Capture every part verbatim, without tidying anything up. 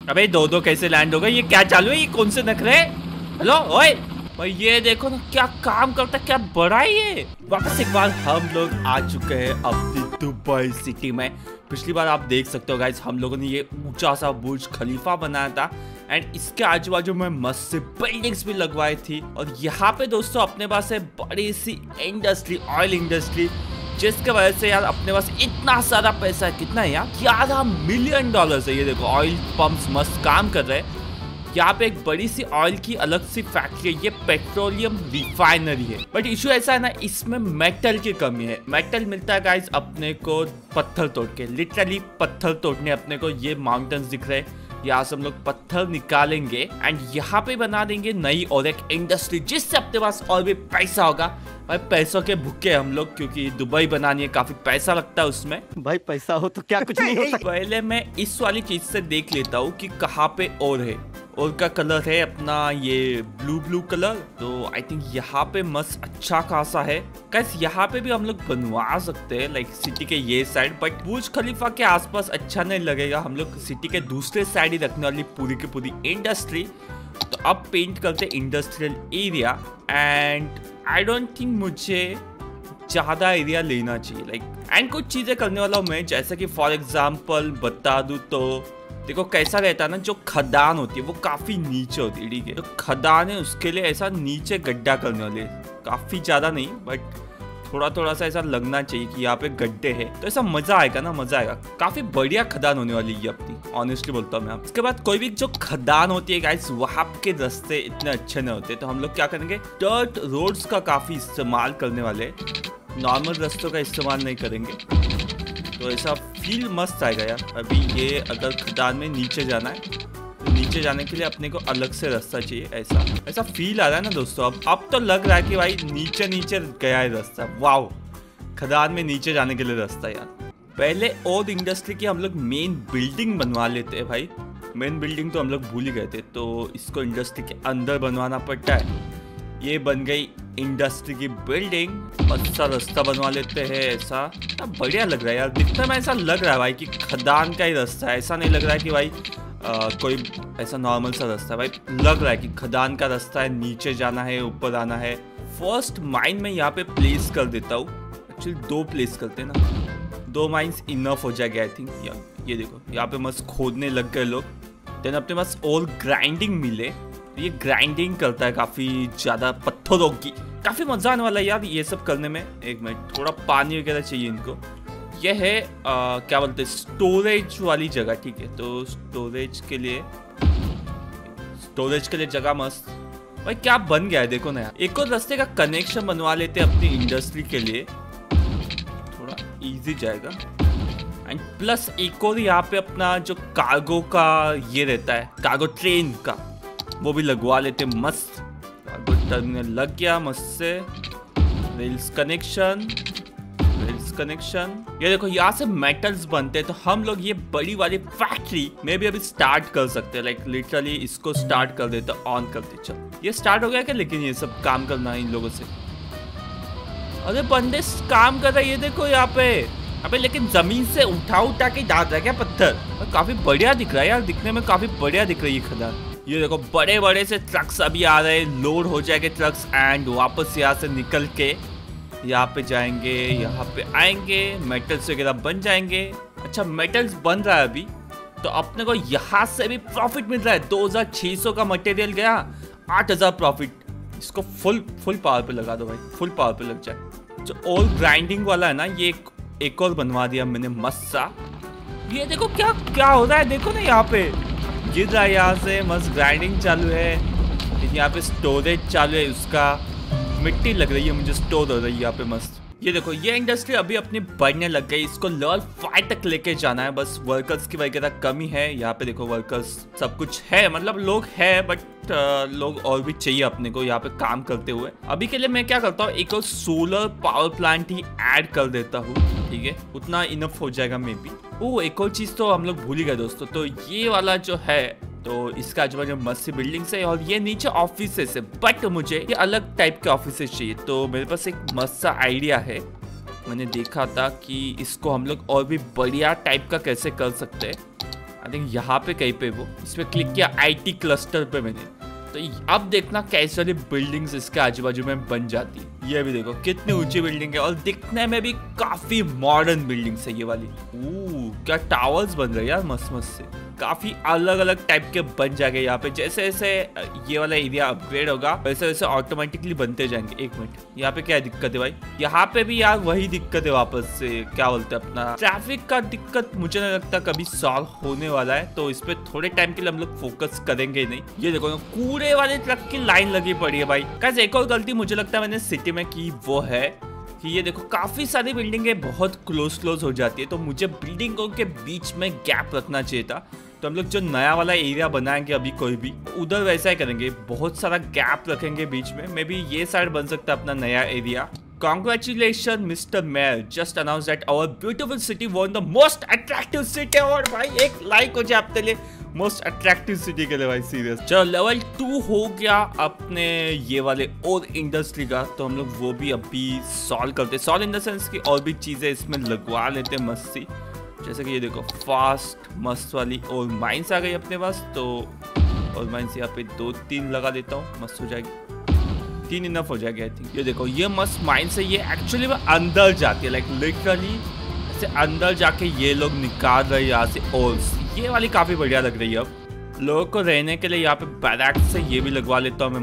अबे दो दो कैसे लैंड हो गए? ये क्या चालू है? ये कौन से नखरे? हेलो ओए भाई, ये देखो ना क्या काम करता है, क्या बड़ा है ये। वापस एक बार हम लोग आ चुके हैं अपनी दुबई सिटी में। पिछली बार आप देख सकते हो गाइस, हम लोगों ने ये ऊंचा सा बुर्ज खलीफा बनाया था एंड इसके आजू बाजू में मस्त से बिल्डिंग्स भी लगवाई थी। और यहाँ पे दोस्तों अपने पास है बड़ी सी इंडस्ट्री, ऑयल इंडस्ट्री, जिसके वजह से यार अपने पास इतना सारा पैसा है। कितना है यार? ग्यारह मिलियन डॉलर है। ये देखो ऑयल पंप्स मस्त काम कर रहे हैं। यहाँ पे एक बड़ी सी ऑयल की अलग सी फैक्ट्री है, ये पेट्रोलियम रिफाइनरी है। बट इशू ऐसा है ना, इसमें मेटल की कमी है। मेटल मिलता है गाइस अपने को पत्थर तोड़ के, लिटरली पत्थर तोड़ने अपने को ये माउंटेन्स दिख रहे हैं। यहाँ से हम लोग पत्थर निकालेंगे एंड यहाँ पे बना देंगे नई और एक इंडस्ट्री, जिससे अपने पास और भी पैसा होगा। भाई पैसों के भूखे हम लोग, क्योंकि दुबई बनानी है, काफी पैसा लगता है उसमें। भाई पैसा हो तो क्या कुछ नहीं होता। पहले मैं इस वाली चीज से देख लेता हूँ कि कहाँ पे और है। और का कलर है अपना ये ब्लू ब्लू कलर, तो आई थिंक यहाँ पे मस्त अच्छा खासा है। कैसे यहाँ पे भी हम लोग बनवा सकते हैं, लाइक सिटी के ये साइड। बट बुर्ज खलीफा के आसपास अच्छा नहीं लगेगा, हम लोग सिटी के दूसरे साइड ही रखने वाली पूरी की पूरी इंडस्ट्री। तो अब पेंट करते industrial area and I don't think मुझे ज्यादा एरिया लेना चाहिए, लाइक एंड कुछ चीजें करने वाला हूँ मैं, जैसे कि फॉर एग्जाम्पल बता दूं तो देखो कैसा रहता है ना, जो खदान होती है वो काफी नीचे होती है, ठीक है। तो खदान है उसके लिए ऐसा नीचे गड्ढा करने वाले, काफी ज्यादा नहीं बट थोड़ा थोड़ा सा ऐसा लगना चाहिए कि यहाँ पे गड्ढे हैं, तो ऐसा मजा आएगा ना, मजा आएगा। काफी बढ़िया खदान होने वाली है अपनी, ऑनेस्टली बोलता हूँ मैं। इसके बाद कोई भी जो खदान होती है गाइस, वहाँ के रास्ते इतने अच्छे नहीं होते, तो हम लोग क्या करेंगे, डर्ट रोड्स का काफी इस्तेमाल करने वाले, नॉर्मल रास्तों का इस्तेमाल नहीं करेंगे। तो ऐसा फील मस्त आएगा यार। अभी ये अगर खदान में नीचे जाना है तो नीचे जाने के लिए अपने को अलग से रास्ता चाहिए, ऐसा ऐसा फील आ रहा है ना दोस्तों। अब अब तो लग रहा है कि भाई नीचे नीचे गया है रास्ता। वाओ, खदान में नीचे जाने के लिए रास्ता यार। पहले और इंडस्ट्री की हम लोग मेन बिल्डिंग बनवा लेते हैं भाई। मेन बिल्डिंग तो हम लोग भूल ही गए थे, तो इसको इंडस्ट्री के अंदर बनवाना पड़ता है। ये बन गई इंडस्ट्री की बिल्डिंग। अच्छा रास्ता बनवा लेते हैं, ऐसा बढ़िया लग रहा है यार। दिखने में ऐसा लग रहा है भाई कि खदान का ही रास्ता है, ऐसा नहीं लग रहा है कि भाई आ, कोई ऐसा नॉर्मल सा रास्ता है। भाई लग रहा है कि खदान का रास्ता है, नीचे जाना है, ऊपर आना है। फर्स्ट माइन में यहाँ पे प्लेस कर देता हूँ, एक्चुअली दो प्लेस करते हैं ना, दो माइंस इनफ हो जाएगा आई थिंक। या ये देखो यहाँ पे मस्त खोदने लग गए लोग। देन अपने पास और ग्राइंडिंग मिले, ये ग्राइंडिंग करता है काफी ज्यादा पत्थरों की, काफी मजा आने वाला है यार ये सब करने में। एक मिनट, थोड़ा पानी वगैरह चाहिए इनको। ये है आ, क्या बोलते हैं, स्टोरेज वाली जगह, ठीक है। तो स्टोरेज के लिए स्टोरेज के लिए जगह मस्त। भाई क्या बन गया है देखो ना यार। एक और रास्ते का कनेक्शन बनवा लेते हैं अपनी इंडस्ट्री के लिए, थोड़ा इजी जाएगा। एंड प्लस एक और यहाँ पे अपना जो कार्गो का ये रहता है, कार्गो ट्रेन का, वो भी लगवा लेते मस्त। कार्गो टर्मिनल लग गया मस्त से। Rails connection, rails connection. ये देखो यहाँ से मेटल्स बनते हैं, तो हम लोग ये बड़ी वाली फैक्ट्री में भी अभी स्टार्ट कर सकते हैं। लाइक लिटरली इसको स्टार्ट कर देते, ऑन करते। चल ये स्टार्ट हो गया क्या? लेकिन ये सब काम करना है इन लोगों से। अरे बंदे काम कर रहे हैं, ये देखो यहाँ पे। अबे लेकिन जमीन से उठा उठा के डाल रहा है क्या पत्थर? काफी बढ़िया दिख रहा है यार, दिखने में काफी बढ़िया दिख रही है खदान। ये देखो बड़े बड़े से ट्रक्स अभी आ रहे हैं, लोड हो जाएंगे ट्रक्स एंड वापस यहाँ से निकल के यहाँ पे जाएंगे, यहाँ पे आएंगे, मेटल्स वगैरह बन जाएंगे। अच्छा मेटल्स बन रहा है अभी, तो अपने को यहाँ से भी प्रॉफिट मिल रहा है। दो हजार छह सौ का मटेरियल गया, आठ हजार प्रॉफिट। इसको फुल फुल पावर पे लगा दो भाई, फुल पावर पे लग जाए। जो ऑल ग्राइंडिंग वाला है ना, ये एक, एक और बनवा दिया मैंने मस्त सा। ये देखो क्या क्या हो रहा है, देखो ना यहाँ पे गिर रहा है, यहाँ से मस्त ग्राइंडिंग चालू है। यहाँ पे स्टोरेज चालू है, उसका मिट्टी लग रही है मुझे, स्टोर हो रही है यहाँ पे मस्त। ये देखो ये इंडस्ट्री अभी अपनी बढ़ने लग गई, इसको लेवल फाइव तक लेके जाना है। बस वर्कर्स की वगैरह कमी है। यहाँ पे देखो वर्कर्स सब कुछ है, मतलब लोग है बट लोग और भी चाहिए अपने को यहाँ पे काम करते हुए। अभी के लिए मैं क्या करता हूँ, एक और सोलर पावर प्लांट ही ऐड कर देता हूँ, ठीक है, उतना इनफ हो जाएगा मे बी। ओ एक और चीज तो हम लोग भूल ही गए दोस्तों, तो ये वाला जो है, तो इसका आजू बाजू मस्त सी बिल्डिंग्स है और ये नीचे ऑफिसेस है, बट मुझे ये अलग टाइप के ऑफिसेस चाहिए। तो मेरे पास एक मस्त सा आइडिया है, मैंने देखा था कि इसको हम लोग और भी बढ़िया टाइप का कैसे कर सकते हैं। आई थिंक यहाँ पे कहीं पे वो इस पे क्लिक किया आईटी क्लस्टर पे मैंने। तो अब देखना कैसे सारी बिल्डिंग्स इसके आजू बाजू में बन जाती है। ये भी देखो कितनी ऊंची बिल्डिंग है और दिखने में भी काफी मॉडर्न बिल्डिंग्स है ये वाली। ओह क्या टावर्स बन रहे हैं यार मस्त मस्त से, काफी अलग अलग टाइप के बन जाएंगे यहाँ पे। जैसे जैसे ये वाला एरिया अपग्रेड होगा वैसे वैसे ऑटोमेटिकली बनते जाएंगे। एक मिनट यहाँ पे क्या दिक्कत है भाई? यहाँ पे भी यार वही दिक्कत है वापस से, क्या बोलते हैं अपना ट्रैफिक का दिक्कत। मुझे नहीं लगता कभी सॉल्व होने वाला है, तो इस पे थोड़े टाइम के लिए हम लोग फोकस करेंगे ही नहीं। ये देखो ना कूड़े वाले ट्रक की लाइन लगी पड़ी है भाई। कैसे एक और गलती मुझे लगता है मैंने सिटी में की वो है कि ये देखो काफी सारी बिल्डिंगें बहुत क्लोज क्लोज हो जाती है, तो मुझे बिल्डिंगों के बीच में गैप रखना चाहिए था। तो हम लोग जो नया वाला एरिया बनाएंगे अभी कोई भी उधर वैसा ही करेंगे, बहुत सारा गैप रखेंगे बीच में। मे बी ये साइड बन सकता है अपना नया area. Congratulations, mister Mayor. Just announced that our beautiful city won the most attractive city award. भाई एक लाइक हो जाए आपके लिए मोस्ट अट्रैक्टिव सिटी के लिए भाई, सीरियस। चलो लेवल टू हो गया अपने ये वाले और इंडस्ट्री का, तो हम लोग वो भी अभी सॉल्व करते। सॉल्व इन द सेंस की और भी चीजें इसमें लगवा लेते मस्त सी। जैसे कि ये देखो फास्ट मस्त वाली और माइंस आ गई अपने पास, तो और माइंस यहाँ पे दो तीन लगा देता हूँ, मस्त हो जाएगी। तीन इनफ हो जाएगी आई थिंक। ये देखो ये मस्त माइंस है, ये एक्चुअली में अंदर जाती है, लाइक लिटरली ऐसे अंदर जाके ये लोग निकाल रहे हैं यहाँ से ओल्स। ये वाली काफी बढ़िया लग रही है। अब लोगों को रहने के लिए यहाँ पे बैरक से ये भी लगवा लेता हूँ मैं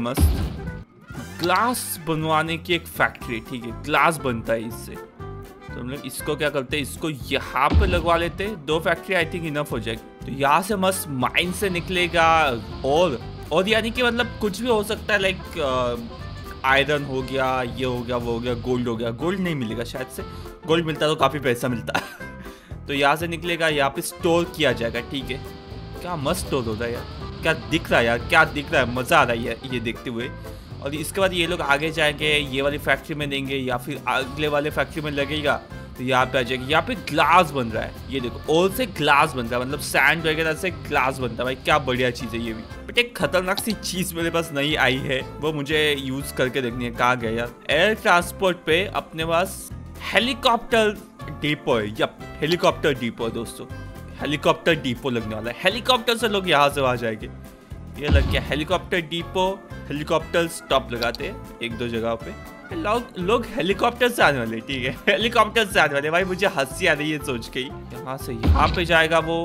मस्त। ग्लास बनवाने की एक फैक्ट्री, ठीक है ग्लास बनता है इससे, तो हम लोग इसको क्या करते हैं, इसको यहाँ पे लगवा लेते हैं। दो फैक्ट्री आई थिंक इनफ हो जाएगी। तो यहाँ से मस्त माइन से निकलेगा और और यानी कि मतलब कुछ भी हो सकता है, लाइक आयरन हो गया, ये हो गया, वो हो गया, गोल्ड हो गया। गोल्ड नहीं मिलेगा शायद से, गोल्ड मिलता तो काफ़ी पैसा मिलता है। तो यहाँ से निकलेगा, यहाँ पे स्टोर किया जाएगा, ठीक है। क्या मस्त स्टोर होता है यार, क्या दिख रहा है यार, क्या दिख रहा है, मज़ा आ रहा है ये देखते हुए। और इसके बाद ये लोग आगे जाएंगे, ये वाली फैक्ट्री में देंगे या फिर अगले वाले फैक्ट्री में लगेगा, तो यहाँ पे आ जाएगी। यहाँ पे ग्लास बन रहा है, ये देखो ओल से ग्लास बन रहा है, मतलब सैंड वगैरह से ग्लास बनता है भाई। क्या बढ़िया चीज़ है ये भी। बट एक खतरनाक सी चीज़ मेरे पास नहीं आई है, वो मुझे यूज करके देखनी है। कहाँ गया यार? एयर ट्रांसपोर्ट पे अपने पास हेलीकॉप्टर डिपो है। यप हेलीकॉप्टर डिपो दोस्तों, हेलीकॉप्टर डिपो लगने वाला है। हेलीकॉप्टर से लोग यहाँ से वहाँ जाएंगे। ये लग गया हेलीकॉप्टर डिपो। हेलीकॉप्टर स्टॉप लगाते हैं एक दो जगह पे, लोग लोग हेलीकॉप्टर से आने वाले, ठीक है हेलीकॉप्टर से आने वाले भाई। मुझे हंसी आ रही है सोच के ही। यहाँ से यहाँ पे जाएगा वो,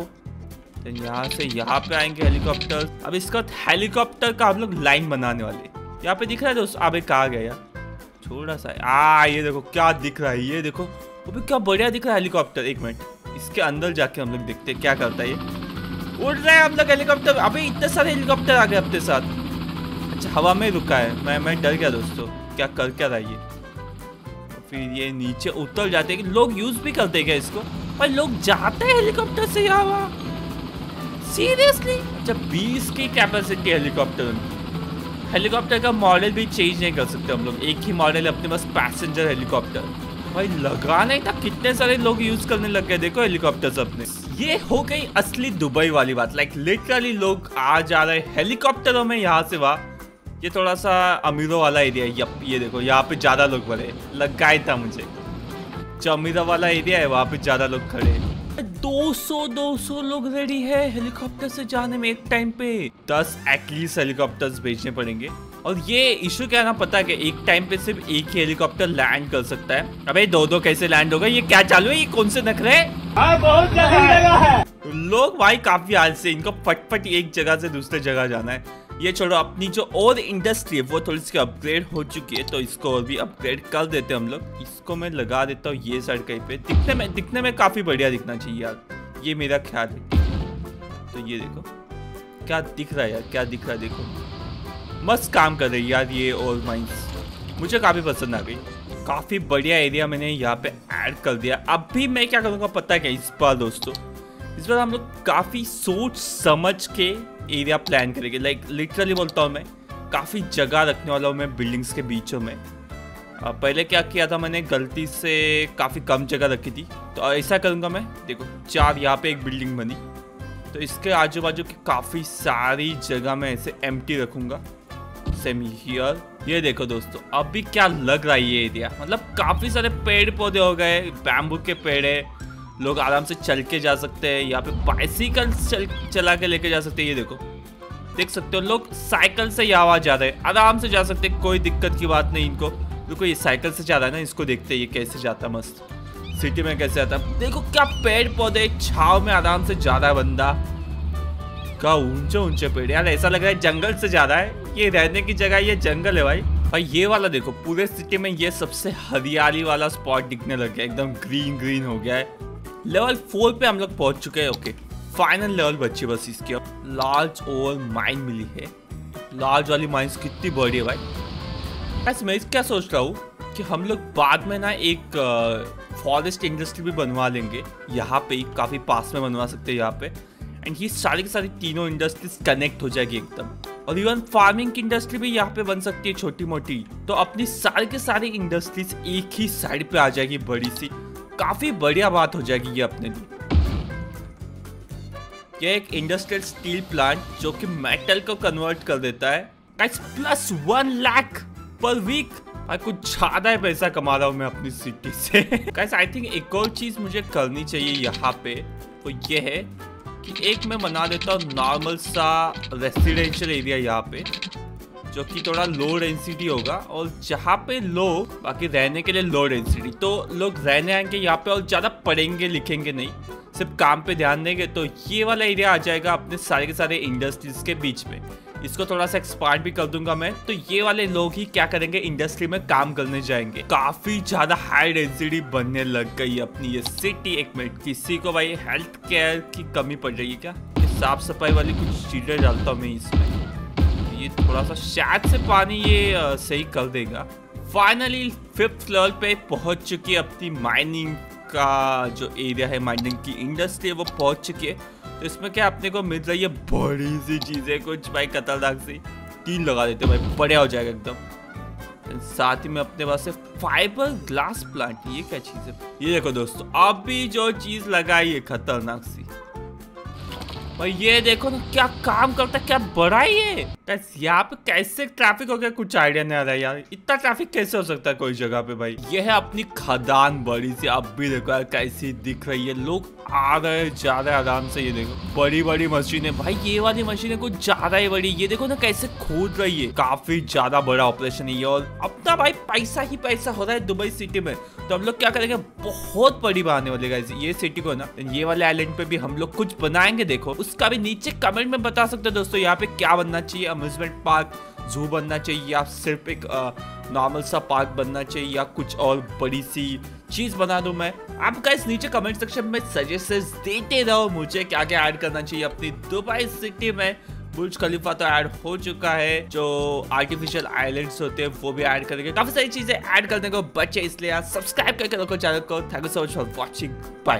तो यहाँ से यहाँ पे आएंगे हेलीकॉप्टर। अब इसका हेलीकॉप्टर का हम लोग लाइन बनाने वाले। यहाँ पे दिख रहा है दोस्त, अबे कहाँ गया थोड़ा सा, आ ये देखो क्या दिख रहा है, ये देखो अबे क्या बढ़िया दिख रहा है हेलीकॉप्टर। एक मिनट इसके अंदर जाके हम लोग देखते हैं क्या करता है ये। उड़ रहा है हम लोग हेलीकॉप्टर। अबे इतने सारे हेलीकॉप्टर आ गए अपने साथ। अच्छा हवा में रुका है, मैं मैं डर गया दोस्तों, क्या कर क्या रहा है ये। तो फिर ये नीचे उतर जाते हैं। लोग यूज भी करते क्या इसको? पर लोग जाते हैं हेलीकॉप्टर से यहाँ, सीरियसली? अच्छा बीस की कैपेसिटी हेलीकॉप्टर। हेलीकॉप्टर का मॉडल भी चेंज नहीं कर सकते हम लोग, एक ही मॉडल है अपने पास, पैसेंजर हेलीकॉप्टर। भाई लगा नहीं था, कितने सारे लोग यूज करने लग गए देखो हेलीकॉप्टर अपने। ये हो गई असली दुबई वाली बात, लाइक लिटरली लोग आ जा रहे हेलीकॉप्टरों में यहाँ से वहाँ। ये थोड़ा सा अमीरों वाला एरिया है। यप ये देखो यहाँ पे ज्यादा लोग भरे, लगा ही था मुझे। जो अमीरों वाला एरिया है वहाँ पे ज्यादा लोग खड़े हैं। दो सौ दो सौ लोग रेडी है हेलीकॉप्टर से जाने में एक टाइम पे। दस एटलीस्ट हेलीकॉप्टर्स भेजने पड़ेंगे। और ये इशू क्या ना पता है कि एक टाइम पे सिर्फ एक ही हेलीकॉप्टर लैंड कर सकता है। अबे दो दो कैसे लैंड होगा? ये क्या चालू है? ये कौन से नखरे हैं? बहुत जगह है। लोग भाई काफी आलसी, इनको फटफट एक जगह से दूसरे जगह जाना है। ये छोड़ो, अपनी जो और इंडस्ट्री है वो थोड़ी सी अपग्रेड हो चुकी है, तो इसको और भी अपग्रेड कर देते हैं हम लोग। इसको मैं लगा देता हूँ ये साइड कहीं पे, दिखने में दिखने में काफी बढ़िया दिखना चाहिए यार, ये मेरा ख्याल है। तो ये देखो क्या दिख रहा है यार, क्या दिख रहा है देखो, मस्त काम कर रही है यार ये और माइंस, मुझे काफी पसंद आ गई। काफी बढ़िया एरिया मैंने यहाँ पे ऐड कर दिया। अब भी मैं क्या करूँगा पता है क्या इस बार दोस्तों, इस बार हम लोग काफी सोच समझ के एरिया प्लान करेंगे। लाइक लिटरली बोलता हूँ मैं, काफ़ी जगह रखने वाला हूँ मैं बिल्डिंग्स के बीचों में। आ, पहले क्या किया था मैंने, गलती से काफ़ी कम जगह रखी थी, तो ऐसा करूँगा मैं। देखो चार यहाँ पे एक बिल्डिंग बनी, तो इसके आजू बाजू की काफ़ी सारी जगह मैं ऐसे एम्प्टी रखूँगा। Same here. ये देखो दोस्तों अभी क्या लग रहा है ये एरिया, मतलब काफ़ी सारे पेड़ पौधे हो गए, बैम्बू के पेड़ है, लोग आराम से चल के जा सकते हैं, यहाँ पे बाइसिकल चल चला के लेके जा सकते हैं। ये देखो, देख सकते हो लोग साइकिल से यहाँ जा रहे हैं, आराम से जा सकते हैं, कोई दिक्कत की बात नहीं इनको। देखो ये साइकिल से जा रहा है ना, इसको देखते हैं ये कैसे जाता है, मस्त सिटी में कैसे आता है। देखो क्या पेड़ पौधे छाव में आराम से जा रहा है बंदा, क्या ऊंचे ऊंचे पेड़, यार ऐसा लग रहा है जंगल से जा रहा है। ये रहने की जगह ये जंगल है भाई। भाई ये वाला देखो, पूरे सिटी में ये सबसे हरियाली वाला स्पॉट दिखने लग गया, एकदम ग्रीन ग्रीन हो गया है। लेवल फोर पे हम लोग पहुंच चुके हैं। ओके, फाइनल लेवल बची बस इसकी। लार्ज ओवर माइन मिली है। लार्ज वाली माइंस कितनी बड़ी है भाई। ऐसे मैं क्या सोच रहा हूँ कि हम लोग बाद में ना एक फॉरेस्ट इंडस्ट्री भी बनवा लेंगे, यहाँ पे काफी पास में बनवा सकते हैं यहाँ पे। एंड ये सारी की सारी तीनों इंडस्ट्रीज कनेक्ट हो जाएगी एकदम। और इवन फार्मिंग की इंडस्ट्री भी यहाँ पे बन सकती है छोटी मोटी। तो अपनी सारी के सारी इंडस्ट्रीज एक ही साइड पे आ जाएगी, बड़ी सी, काफी बढ़िया बात हो जाएगी ये अपने लिए। ये एक इंडस्ट्रियल स्टील प्लांट जो कि मेटल को कन्वर्ट कर देता है। गाइस प्लस वन लाख पर वीक। भाई कुछ ज्यादा ही पैसा कमा रहा हूँ मैं अपनी सिटी से। गाइस आई थिंक एक और चीज मुझे करनी चाहिए यहाँ पे, तो ये है कि एक मैं बना देता हूँ नॉर्मल सा रेसिडेंशियल एरिया यहाँ पे, जो कि थोड़ा लो डेंसिटी होगा। और जहाँ पे लोग बाकी रहने के लिए लो डेंसिटी, तो लोग रहने आएंगे यहाँ पे और ज़्यादा पढ़ेंगे लिखेंगे नहीं, सिर्फ काम पे ध्यान देंगे। तो ये वाला एरिया आ जाएगा अपने सारे के सारे इंडस्ट्रीज के बीच में। इसको थोड़ा सा एक्सपांड भी कर दूंगा मैं, तो ये वाले लोग ही क्या करेंगे, इंडस्ट्री में काम करने जाएंगे। काफी ज्यादा हाई डेंसिटी बनने लग गई अपनी ये सिटी। एक मिनट, किसी को भाई हेल्थ केयर की कमी पड़ रही है क्या? साफ सफाई वाली कुछ चीजें डालता हूँ मैं इसमें, ये थोड़ा सा शायद से पानी ये आ, सही कर देगा। फाइनली फिफ्थ लेवल पे पहुंच चुकी है अपनी माइनिंग का जो एरिया है, माइनिंग की इंडस्ट्री है वो पहुंच चुकी है। तो इसमें क्या अपने को मिल रही है, बड़ी सी चीजें कुछ भाई खतरनाक सी। तीन लगा देते भाई, बढ़िया हो जाएगा एकदम। साथ ही में अपने पास से फाइबर ग्लास प्लांट, ये क्या चीज है? ये देखो दोस्तों, अभी जो चीज लगाई है खतरनाक सी भाई, ये देखो ना क्या काम करता है, क्या बड़ा ही है। यहाँ पे कैसे ट्रैफिक हो गया कुछ आइडिया नहीं आ रहा है यार, इतना ट्रैफिक कैसे हो सकता है कोई जगह पे भाई। ये है अपनी खदान बड़ी सी, अब भी देखो यार कैसी दिख रही है, लोग आ रहे हैं जा रहे हैं आराम से। ये देखो बड़ी बड़ी मशीनें भाई, ये वाली मशीनें कुछ ज्यादा ही बड़ी, ये देखो ना कैसे खोद रही है, काफी ज्यादा बड़ा ऑपरेशन है ये। और अपना भाई पैसा ही पैसा हो रहा है दुबई सिटी में। तो हम लोग क्या करेंगे, बहुत बड़ी बनाने वाले गाइस ये सिटी को ना। ये वाले आइलैंड पे भी हम लोग कुछ बनाएंगे, देखो उसका भी नीचे कमेंट में बता सकते हो दोस्तों, यहाँ पे क्या बनना चाहिए, अम्यूजमेंट पार्क, जू बनना चाहिए, या सिर्फ एक नॉर्मल सा पार्क बनना चाहिए, या कुछ और बड़ी सी चीज बना दूं मैं। आप गाइस नीचे कमेंट सेक्शन में सजेशंस देते रहो मुझे क्या क्या ऐड करना चाहिए अपनी दुबई सिटी में। बुर्ज खलीफा तो ऐड हो चुका है, जो आर्टिफिशियल आइलैंड्स होते हैं वो भी ऐड करेंगे, काफी सारी चीजें ऐड करने को बचे, इसलिए सब्सक्राइब करके रखो चैनल को। Thank you so much for watching, bye.